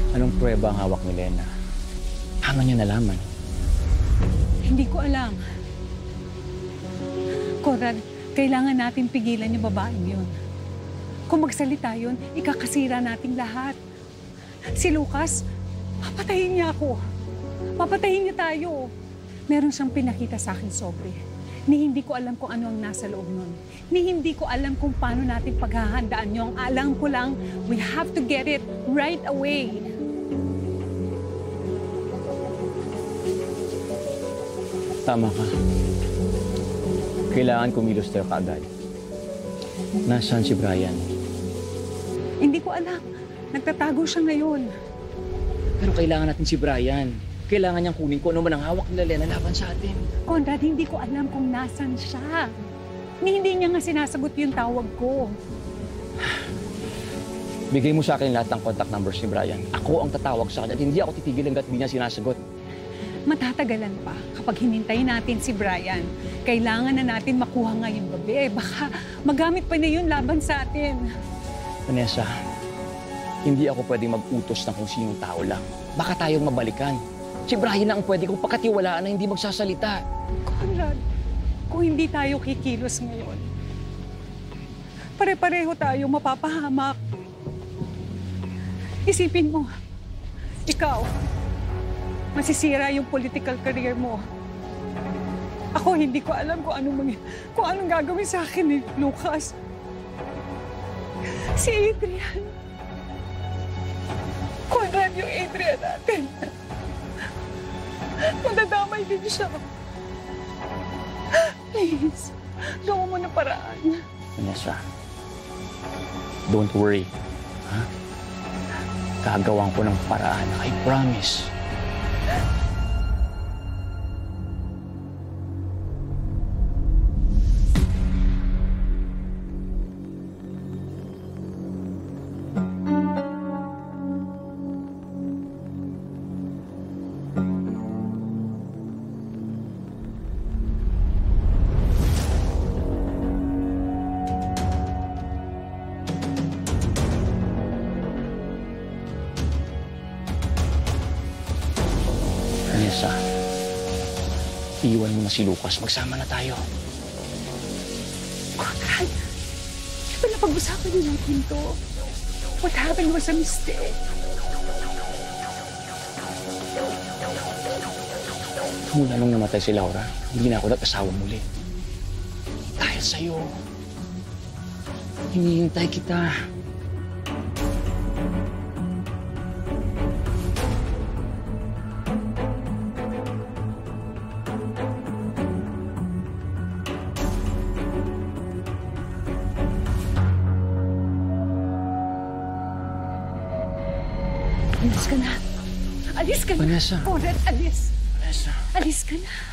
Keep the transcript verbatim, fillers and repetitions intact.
Anong pruweba ang hawak ni Lena? Paano niya nalaman? Hindi ko alam. Conrad, kailangan natin pigilan yung babaeng yun. Kung magsalita yun, ikakasira nating lahat. Si Lucas, papatayin niya ako. Papatayin niya tayo. Meron siyang pinakita sa akin sobre. Ni hindi ko alam kung ano ang nasa loob nun. Ni hindi ko alam kung paano natin paghahandaan yung alam ko lang, we have to get it right away. Tama ka. Kailangan kumilos tayo kaagad. Nasaan si Brian? Hindi ko alam. Nagtatago siya ngayon. Pero kailangan natin si Brian. Kailangan niyang kunin ko ano man ang hawak nila Lena laban sa atin. Conrad, hindi ko alam kung nasan siya. Ni hindi niya nga sinasagot yung tawag ko. Bigay mo sa akin lahat ng contact numbers ni Brian. Ako ang tatawag sa kanya at hindi ako titigil hanggat hindi niya sinasagot. Matatagalan pa kapag hinintayin natin si Brian. Kailangan na natin makuha ngayong gabi. Eh, baka magamit pa na yun laban sa atin. Vanessa, hindi ako pwedeng mag-utos ng kung sinong tao lang. Baka tayong mabalikan. Si Brian na ang pwede kong pakatiwalaan na hindi magsasalita. Conrad, kung hindi tayo kikilos ngayon, pare-pareho tayo mapapahamak. Isipin mo, ikaw, masisira yung political career mo. Ako, hindi ko alam kung anong, mag- kung anong gagawin sa akin ni Lucas. Si Adrian. Conrad, yung Adrian natin. Madadamay din siya. Please, gawa mo na paraan. Vanessa, don't worry. Ha? Gagawan ko ng paraan. I promise. Vanessa, iwan mo na si Lucas. Magsama na tayo. Conrad, di ba napag-usapan niyo natin to? What happened was a mistake. Mula nung namatay si Laura, hindi na ako nag-asawa muli. Dahil sa'yo, hinihintay kita. Alis ka na. Alis ka na. Vanessa. Conrad, alis. Vanessa. Alis ka na.